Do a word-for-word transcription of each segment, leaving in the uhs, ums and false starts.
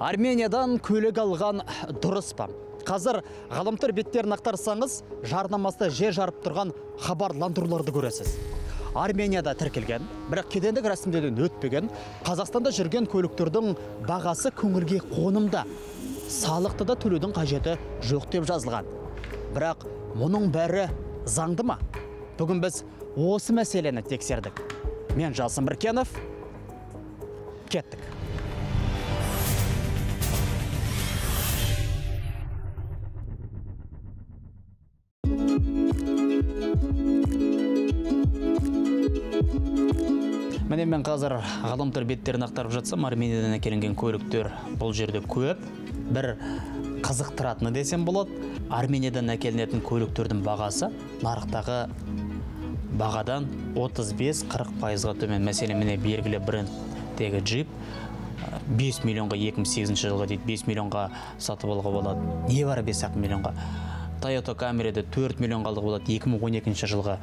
Армениядан көлік алған дұрыс па? Қазір ғаламтор беттерін ақтарсаңыз, жарнамасы же жарып тұрған хабарландыруларды көресіз. Арменияда тіркелген, бірақ кедендік рәсімдеуден өтпеген, Қазақстанда жүрген көліктердің бағасы көңілге қонымда. Салықты да төлеудің қажеті жоқ деп жазылған. Бірақ мұның бәрі заңды ма? Бүгін біз осы мәселені тексердік. Мен Жасын Біркенов. Кеттік. Міне мен қазір ғаламтор беттерін ақтарып жатсам, Армениядан әкелінген көліктер бұл жерде көп. Бір қызықтыратыны десем болады, Армениядан әкелінетін көліктердің бағасы нарықтағы бағадан отыз бес қырық пайызға төмен. Мәселен, міне белгілі брендтегі джип бес миллионға екі мың сегізінші жылға дейді, бес миллионға сатып алуға болады. Не бар бес миллионға? Toyota Camry'ді төрт миллионға алуға болады екі мың он екінші жылға.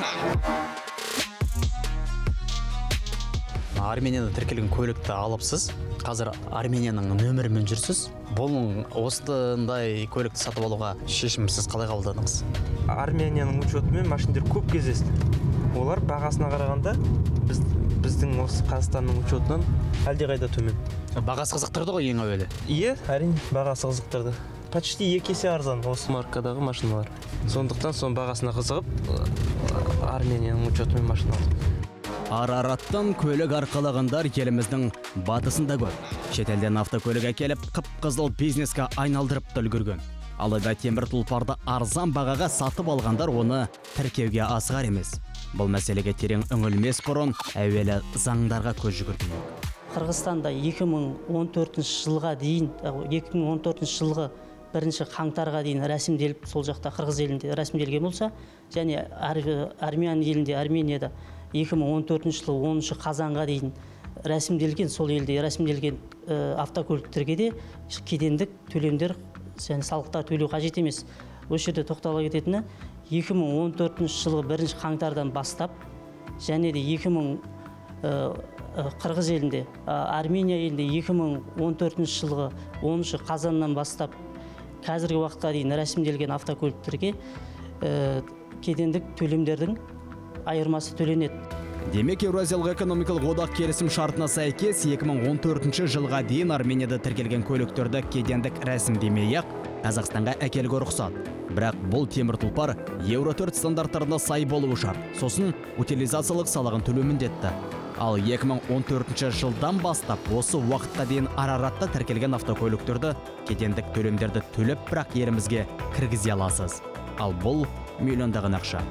Арменияда тіркелген көлікті алыпсыз. Қазір Арменияның нөмірімен жүрсіз. Бұл осындай көлікті сатып алуға шешімсіз қалай қабылдадыңыз? Арменияның учетымен машиндер көп кездесті. Олар бағасына қарағанда біз, біздің осы Қазақстанның учетынан әлдеқайда төмен. Бағасы қызықтырды ғой ең әуелі? Иә, әрине бағасы қызықтырды. Почти екі есе арзан осы маркадағы машиналар. Сондықтан сон бағасына қызығып Арменияның учетымен машина алдым. Арараттан көлік арқалағандар еліміздің батысында көп. Шетелден автокөлік әкеліп, қып-қызыл бизнеске айналдырып үлгерген. Алайда темір тұлпарды арзан бағаға сатып алғандар оны тіркеуге асығар емес. Бұл мәселеге терең үңілмес бұрын әуелі заңдарға көз жүгіртейік. Қырғызстанда екі мың он төртінші жылға дейін, екі мың он төртінші жылғы бірінші қаңтарға дейін рәсімделіп, сол жақта Қырғыз елінде рәсімделген болса, және Армян елінде, Арменияда екі мың он төртінші жылы оныншы қазанға дейін рәсімделген, сол елде рәсімделген автокөліктерге де кедендік төлемдер, және салықтар төлеу қажет емес. Осы жерде тоқтала кететіні, екі мың он төртінші жылғы бірінші қаңтардан бастап, және де екі мың Қырғыз елінде, Армения елінде екі мың он төртінші жылғы оныншы қазаннан бастап қазіргі уақытқа дейін рәсімделген автокөліктерге кедендік төлемдердің айырмасы төленеді. Демек, Еуразиялық экономикалық одақ келісім шартына сәйкес екі мың он төртінші жылға дейін Арменияда тіркелген көліктерді кедендік рәсімдемей-ақ Қазақстанға әкелуге рұқсат. Бірақ бұл темір тұлпар Еуро төрт стандарттарына сай болуы шарт. Сосын утилизациялық салығын төлеу міндетті. Ал екі мың он төртінші жылдан бастап осы уақытқа дейін Араратта тіркелген автокөліктерді кедендік төлемдерді төлеп, бірақ елімізге кіргізе аласыз. Ал бұл миллиондаған ақша.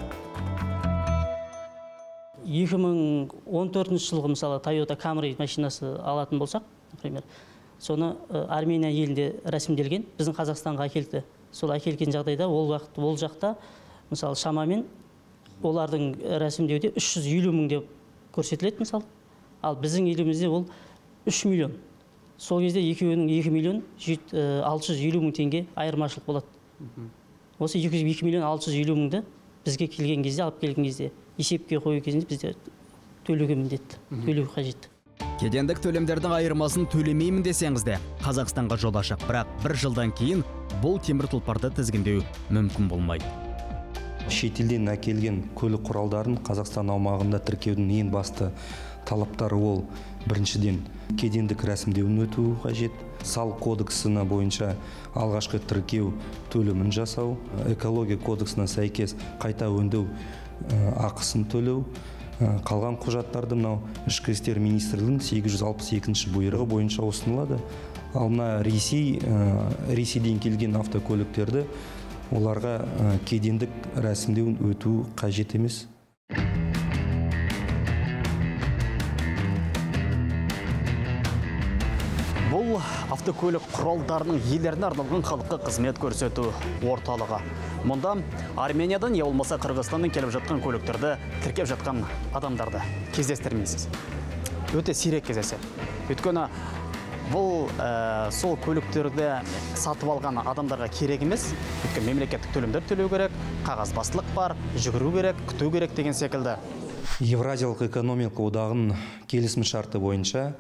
екі мың он төртінші жылғы мысалы Toyota Camry машинасы алатын болсақ, например, соны Армения елінде рәсімделген, біздің Қазақстанға әкелді. Сол әкелген жағдайда ол уақыт ол жақта мысалы шамамен олардың рәсімдеуде үш жүз елу мың деп көрсетіледі мысалы. Ал біздің елімізде ол үш миллион. Сол кезде екеуінің екі миллион алты жүз елу мың теңге айырмашылық болады. Осы екі миллион алты жүз елу мыңды бізге келген кезде, алып келген кезде есепке қою кезінде бізде төлеуге міндетті, төлеу қажет. Кедендік төлемдердің айырмасын төлемеймін десеңіз де Қазақстанға жол ашық, бірақ бір жылдан кейін бұл темір тұлпарды тізгіндеу мүмкін болмайды. Шетелден әкелген көлік құралдарын Қазақстан аумағында тіркеудің ең басты талаптары ол біріншіден кедендік рәсімдеуін өту қажет, салық кодексіне бойынша алғашқы тіркеу төлемін жасау, экология кодексіне сәйкес қайта өңдеу ақысын төлеу, қалған құжаттарды мынау ішкі істер министрлігінің сегіз жүз алпыс екінші бұйрығы бойынша ұсынылады. Ал мына Ресей, Ресейден келген автокөліктерді оларға кедендік рәсімдеуін өту қажет емес. Бұл автокөлік құралдарының иелеріне арналған халыққа қызмет көрсету орталығы. Мұнда Армениядан, я болмаса Қырғызстаннан келіп жатқан көліктерді тіркеп жатқан адамдарды кездестірмейсіз. Өте сирек кездеседі. Өйткені бұл сол көліктерді сатып алған адамдарға керек емес. Өйткені мемлекеттік төлемдер төлеу керек, қағазбастылық бар, жүгіру керек, күту керек деген секілді. Еуразиялық экономикалық одағының келісім шарты бойынша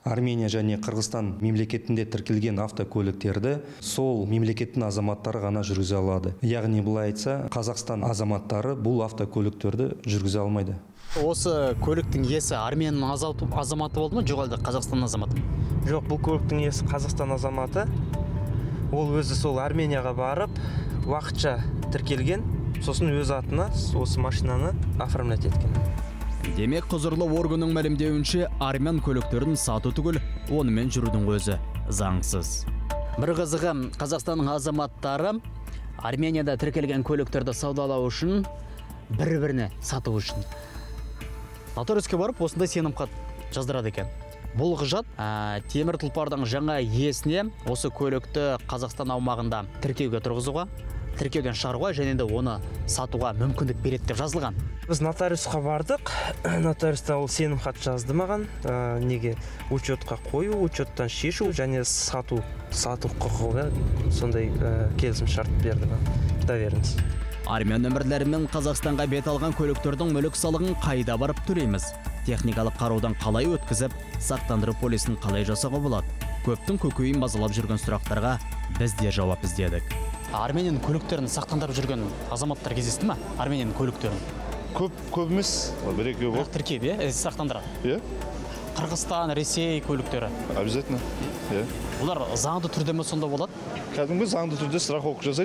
Армения және Қырғызстан мемлекетінде тіркелген автокөліктерді сол мемлекеттің азаматтары ғана жүргізе алады. Яғни былай айтса, Қазақстан азаматтары бұл автокөліктерді жүргізе алмайды. Осы көліктің иесі Арменияның азаматы болды ма, жоқ әлде Қазақстан азаматы? Жоқ, бұл көліктің иесі Қазақстан азаматы. Ол өзі сол Арменияға барып, уақытша тіркелген, сосын өз атына осы машинаны оформлять еткен. Демек, құзырлы органның мәлімдеуінше армян көліктерін сату түгіл, онымен жүрудің өзі заңсыз. Бір қызығы, Қазақстанның азаматтары Арменияда тіркелген көліктерді саудалау үшін, бір-біріне сату үшін нотариуске барып, осындай сенімхат жаздырады екен. Бұл құжат ә, темір тұлпардың жаңа иесіне осы көлікті Қазақстан аумағында тіркеуге тұрғызуға, тіркеуден шығаруға және де оны сатуға мүмкіндік береді деп жазылған. Біз нотариусқа бардық, нотариуста ол сенімхат жазды маған, ә, неге учетқа қою, учеттан шешу және сату, сату құқығы сондай ә, келісім шарт берді маған. Доверенность. Армян нөмірлерімен Қазақстанға бет алған көліктердің мүлік салығын қайда барып төлейміз? Техникалық қараудан қалай өткізіп, сақтандыру полисін қалай жасауға болады? Көптің көкейін мазалап жүрген сұрақтарға біз де жауап іздедік. Арменияның көліктерін сақтандырып жүрген азаматтар кездесті ме? Арменияның көліктерін? Көп, көп емес, бір-екі Бірақ тіркеп, е, сақтандырады. Е? Қырғызстан, Ресей көліктері. Обязательно. Е. Олар заңды түрде ме сонда болады? Кәдімгі заңды түрде страховка жасайды.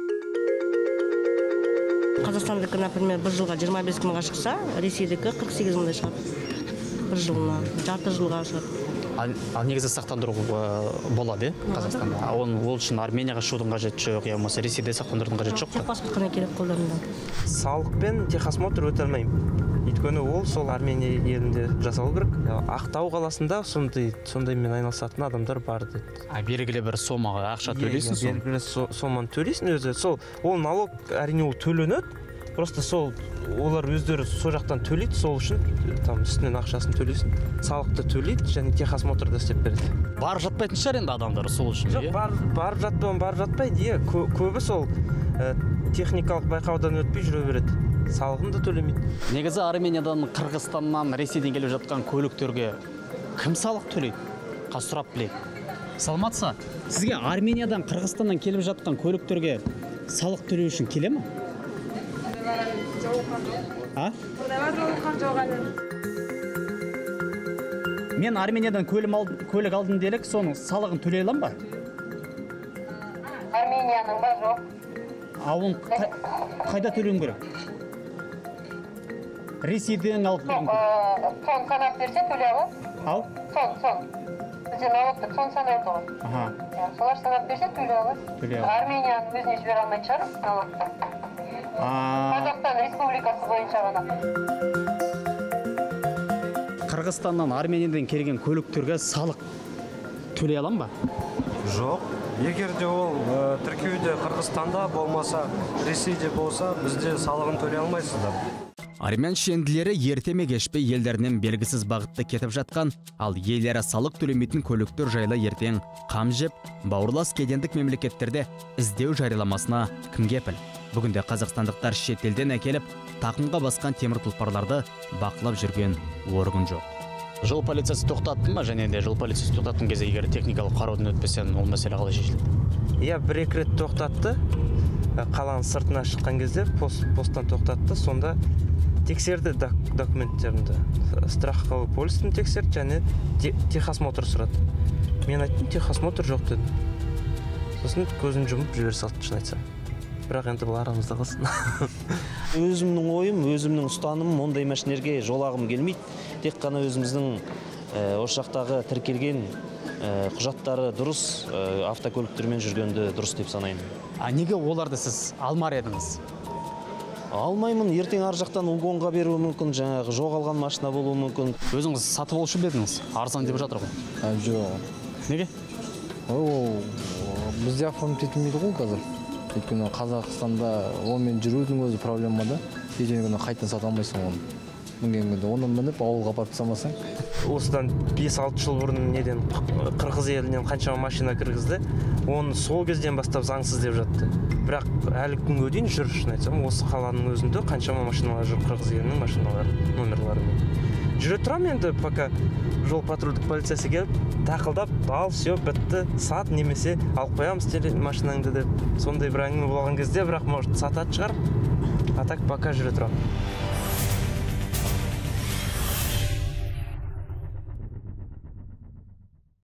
Қазақстандікі, например, бір жылға жиырма бес мыңға шықса, Ресейдікі қырық сегіз мыңдай шығады. Бір жылына, жарты жылға шығады. Ал, ал негізі сақтандыру болады, Қазақстанда. Оның ол үшін Арменияға шығудың қажеті жоқ, я болмаса Ресейде сақтандырудың қажеті жоқ па? Паспорт қана керек қолдарында. Салықпен техосмотр өте алмаймын. Өйткені ол сол Армения елінде жасалу керек. Ақтау қаласында сондай сондаймен айналысатын адамдар бар деді. А белгілі бір сомаға ақша төлейсің сол? Белгілі соманы төлейсің өзі. Сол ол налог әрине ол төленеді. Просто сол олар өздері сол жақтан төлейді, сол үшін там үстінен ақшасын төлейсің. Салықты төлейді және техосмотрды істеп береді. Барып жатпайтын шығар енді адамдар сол үшін. Жоқ, бар, барып жатпауын барып жатпайды. Е, көбі сол ә, техникалық байқаудан өтпей жүре береді. Салығын да төлемейді. Негізі Армениядан, Қырғызстаннан, Ресейден келіп жатқан көліктерге кім салық төлейді? Қазір сұрап білейік. Саламатсыз, сізге Армениядан, Қырғызстаннан келіп жатқан көліктерге салық төлеу үшін келе ме? А? Мен Армениядан көлік алдым делік, соның салығын төлей алам ба? Арменияның ба жоқ. А оны қайда төлеуім керек? Ресейден алып берем. Сон санап берсе төлей аласыз. Ау? Сон, сон. Бізде налогты сон санайды ғой. Аха. Солар санап берсе төлей аласыз. Төлей аласыз. Арменияның өзіне жібере алмайтын шығар налогты. Қазақстан Республикасы бойынша ғана. Қырғызстаннан, Армениядан келген көліктерге салық төлей алам ба? Жоқ. Егер де ол тіркеуде Қырғызстанда болмаса, Ресейде болса, бізде салығын төлей алмайсыздар. Армян шенділері ерте ме кешпей елдерінен белгісіз бағытта кетіп жатқан, ал елдері салық төлемейтін көліктер жайлы ертең қам жеп, бауырлас кедендік мемлекеттерде іздеу жарияламасына кім кепіл? Бүгінде қазақстандықтар шетелден әкеліп, тақымға басқан темір тұлпарларды бақылап жүрген орган жоқ. Жол полициясы тоқтатты ма, және де жол полициясы тоқтатқан кезде егер техникалық қараудан өтпесең, ол мәселе қалай шешіледі? Иә, бір екі рет тоқтатты. Қаланың сыртына шыққан кезде пост, посттан тоқтатты. Сонда тексерді документтерімді. Страховой полистің тексерді және техосмотр сұрады. Мен айттым, техосмотр жоқ дедім. Сосын көзін жұмып жібере салды, шын айтсам. Бірақ енді бұл арамызда қалсын. Өзімнің ойым, өзімнің ұстанымым, ондай машинерге жолағым келмейді. Тек қана өзіміздің осы жақтағы тіркелген құжаттары дұрыс, автокөліктермен жүргенді дұрыс деп санаймын. А неге оларды сіз алмар едіңіз? Алмаймын, ертең ар жақтан угонға беруі мүмкін, жаңағы жоғалған машина болуы мүмкін. Өзіңіз сатып алушы едіңіз? Арзан деп жатыр ғой. Жоқ. Неге? Ол бізде оформить етілмейді ғой қазір. Өйткені Қазақстанда онымен жүрудің өзі проблема да. Ертеңгі күні қайтадан сата алмайсың оны. Мінген күнде оны мініп ауылға апарып тастамасаң. Осыдан бес алты жыл бұрын неден Қырғыз елінен қаншама машина кіргізді. Оны сол кезден бастап заңсыз деп жатты. Бірақ әлі күнге дейін жүр, шын айтсам, осы қаланың өзінде қаншама машиналар жүр, Қырғыз елінің машиналары, номерларымен. жүре тұрамын енді, пока жол патрульдік полициясы келіп, тақылдап, ал, все, бітті, сат, немесе алып қоямыз машинаңды деп. Сондай бір әңгіме болған кезде, бірақ может сатады шығар, а так пока жүре тұрамын.